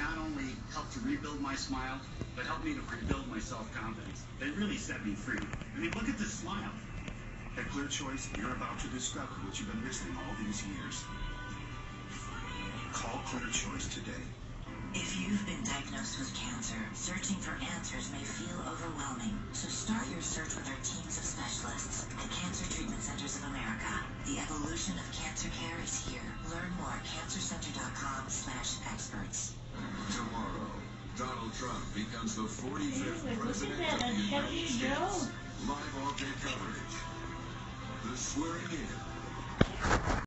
not only helped to rebuild my smile, but helped me to rebuild my self-confidence. They really set me free. I mean, look at this smile. At Clear Choice, you're about to discover what you've been missing all these years. Call Clear Choice today. If you've been diagnosed with cancer, searching for answers may feel overwhelming. So start your search with our teams of specialists at Cancer Treatment Centers of America. The evolution of cancer care is here. Learn more at cancercenter.com/experts. Tomorrow, Donald Trump becomes the 45th president of the United States. Live all-day coverage. The swearing in